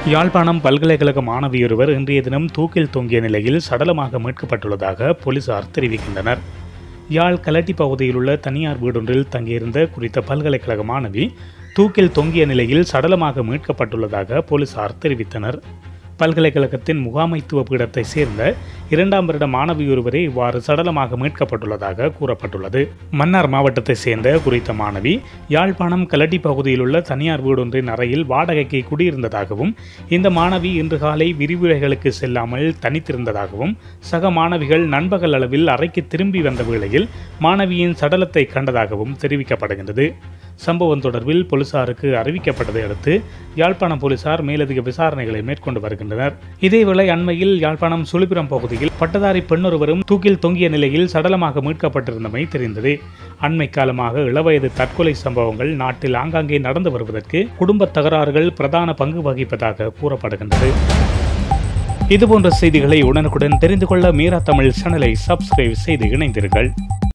யாழ்ப்பாணம் பல்கலைக்கழக மாணவியொருவர் இன்றைய தினம் தூக்கில் தொங்கிய நிலையில் சடலமாக மீட்கப்பட்டுள்ளதாக போலீசார் தெரிவிக்கின்றனர். யாழ் கலட்டி பகுதியில் உள்ள தனியார் வீடொன்றில் தங்கியிருந்த குறித்த பல்கலைக்கழக மாணவி தூக்கில் தொங்கிய நிலையில் சடலமாக மீட்கப்பட்டுள்ளதாக போலீசார் தெரிவித்தனர். பல்கலைக்கழகத்தின் முகாமைத்துவ பீடத்தை சேர்ந்த 2ஆம் வருட மாணவியொருவரே இவ்வாறு சடலமாக மீட்கப்பட்டுள்ளதாக கூறப்பட்டுள்ளது. மன்னார் மாவட்டத்தை சேர்ந்த குறித்த மாணவி யாழ்ப்பாணம் கலட்டி பகுதியில் உள்ள தனியார் வீடொன்றின் அறையில் வாடகைக்கு குடியிருந்ததாகவும் இந்த மாணவி இன்று காலை விரிவுரைகளுக்கு செல்லாமல் தனித்திருந்ததாகவும் சக மாணவிகள் நண்பகல் அளவில் அறைக்கு திரும்பி வந்த வேளையில் மாணவியின் சடலத்தை கண்டதாகவும் தெரிவிக்கப்படுகின்றது. சம்பவம் தொடர்பில் போலீசாருக்கு அறிவிக்கப்பட்டதை அடுத்து யாழ்ப்பாணம் போலீசார் மேலதிக விசாரணைகளை மேற்கொண்டு வருகின்றனர். இதேவேளை அண்மையில் யாழ்ப்பாணம் சுழிபுரம் பகுதியில் பட்டதாரி பெண்ணொருவரும் தூக்கில் தொங்கிய நிலையில் சடலமாக மீட்கப்பட்டிருந்தமை தெரிந்தது. அண்மை காலமாக இளவயது தற்கொலை சம்பவங்கள் நாட்டில் ஆங்காங்கே நடந்து வருவதற்கு குடும்ப தகராறுகள் பிரதான பங்கு வகிப்பதாக கூறப்படுகின்றது. இதுபோன்ற செய்திகளை உடனுக்குடன் தெரிந்து கொள்ள மீரா தமிழ் சேனலை சப்ஸ்கிரைப் செய்து இணைந்தீர்கள்.